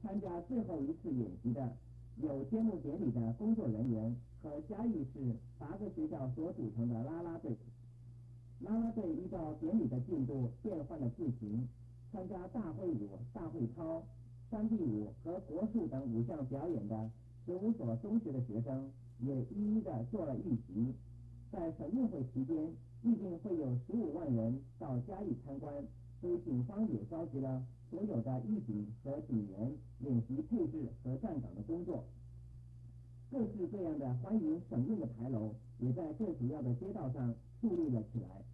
参加最后一次演习的有揭幕典礼的工作人员和嘉义市8个学校所组成的啦啦队。啦啦队依照典礼的进度变换了字形，参加大会舞、大会操、山地舞和国术等5项表演的15所中学的学生也一一的做了预习。在省运会期间，预定会有15万人到嘉义参观，所以警方也召集了所有的义警和警员练习配置和站岗的工作。各式各样的欢迎省运的牌楼也在最主要的街道上树立了起来。